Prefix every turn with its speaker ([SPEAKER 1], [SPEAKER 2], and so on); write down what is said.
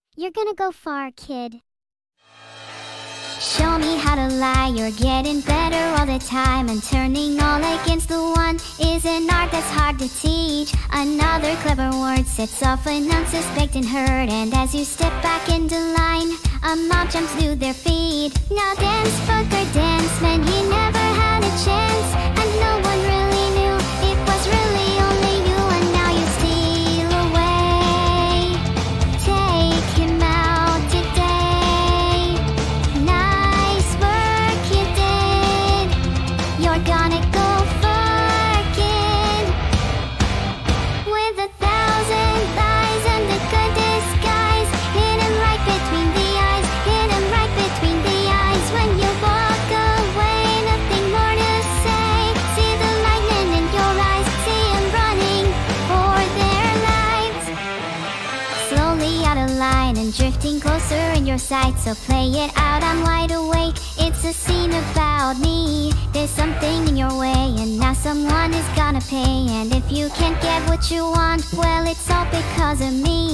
[SPEAKER 1] You're gonna go far, kid. Show me how to lie, you're getting better all the time. And turning all against the one is an art that's hard to teach. Another clever word sets off an unsuspecting herd. And as you step back into line, a mob jumps to their feet. Now dance, fucker, dance, man, he never had a chance. And no one really knew it was really only you. And now you steal away, take him out today. Nice work you did, you're gonna go far, kid. With 1,000 lies and a good disguise, hit him right between the eyes, hit him right between the eyes. When you walk away, nothing more to say. See the lightning in your eyes, see him running for their lives. Slowly out of line and drifting closer in your sight. So play it out, I'm wide awake. It's a scene about me. There's something in your way, and now someone is gonna pay. And if you can't get what you want, well, it's all because of me.